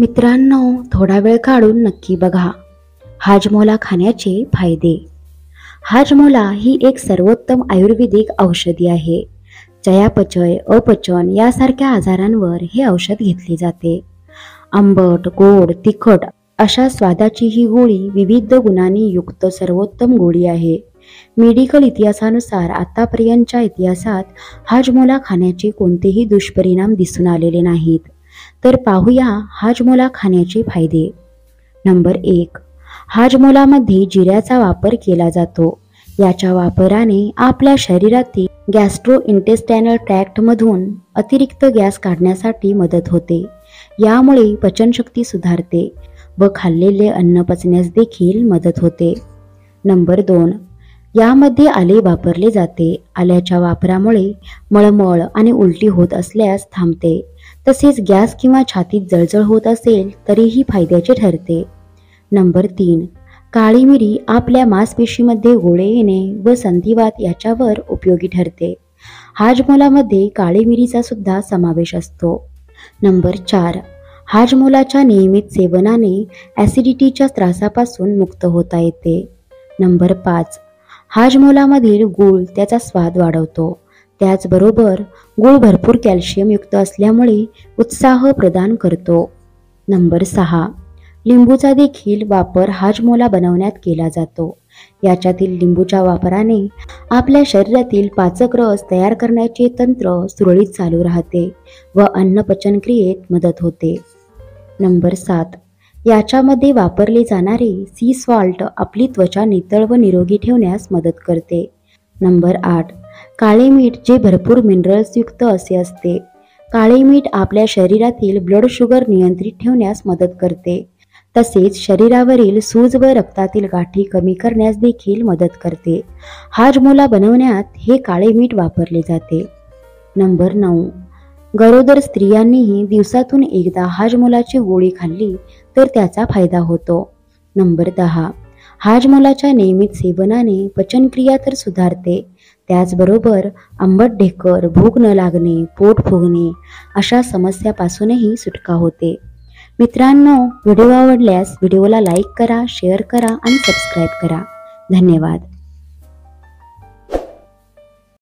मित्रांनो, थोडा वेळ काढून नक्की बघा हाजमोला खाण्याचे फायदे। हाजमोला ही एक सर्वोत्तम आयुर्वेदिक औषधी आहे। चयापचय, अपचन यासारख्या आजारांवर हे औषध घेतले जाते। आंबट, गोड, तिखट अशा स्वादाची ही गोळी विविध गुणांनी युक्त सर्वोत्तम गोळी आहे। मेडिकल इतिहासानुसार आतापर्यंतच्या इतिहासात हाजमोला खाण्याचे कोणतेही दुष्परिणाम दिसून आलेले नाहीत। तर पाहूया हाजमोला खाण्याचे फायदे। नंबर 1, हाजमोलामध्ये जिऱ्याचा वापर केला जातो। याच्या वापराने आपल्या शरीरातील गॅस्ट्रोइंटेस्टायनल ट्रॅक्टमधून अतिरिक्त गॅस काढण्यासाठी मदत होते। यामुळे पचनशक्ती सुधारते व खाल्लेले अन्न पचण्यास देखील मदत होते। नंबर 2, यामध्ये आले वापरले जाते। आल्याच्या वापरामुळे मळमळ आणि उलटी होत असल्यास थांबते। तसेच गॅस किंवा छातीत जळजळ होत असेल तरीही फायद्याचे ठरते। नंबर 3, काळी मिरी आपल्या मांसपेशीमध्ये गोळे येणे व संधिवात याच्यावर उपयोगी ठरते। हाजमोलामध्ये काळी मिरीचा सुद्धा समावेश असतो। नंबर 4, हाजमोलाच्या नियमित सेवनाने ॲसिडिटीच्या त्रासापासून मुक्त होता येते। नंबर 5, हाजमोलामधील गूळ त्याचा स्वाद वाढवतो। त्याचबरोबर गूळ भरपूर कॅल्शियम युक्त असल्यामुळे उत्साह प्रदान करतो। नंबर 6, लिंबूचा देखील वापर हाजमोला बनवण्यात केला जातो। याच्यातील लिंबूच्या वापराने आपल्या शरीरातील पाचक रस तयार करण्याचे तंत्र सुरळीत चालू राहते व अन्न पचन क्रियेत मदत होते। नंबर 7, याच्यामध्ये वापरले जाणारे सी सॉल्ट आपली त्वचा नितळ व निरोगी ठेवण्यास मदत करते। नंबर 8, काळे मीठ जे भरपूर मिनरल्स युक्त असे असते। काळे मीठ आपल्या शरीरातील ब्लड शुगर नियंत्रित ठेवण्यास मदत करते। तसेच शरीरावरील सूज व रक्तातील गाठी कमी करण्यास देखील मदत करते। हाजमोला बनवण्यात हे काळे मीठ वापरले जाते। नंबर 9, गरोदर स्त्रियांनीही दिवसातून एकदा हाजमोलाची गोळी खाल्ली तर त्याचा फायदा होतो। नंबर 10, हाजमोलाच्या नियमित सेवनाने पचनक्रिया तर सुधारते, त्याचबरोबर आंबट ढेकर, भूक न लागणे, पोट फुगणे अशा समस्यापासूनही सुटका होते। मित्रांनो, व्हिडिओ आवडल्यास व्हिडिओला लाईक करा, शेअर करा आणि सबस्क्राईब करा। धन्यवाद।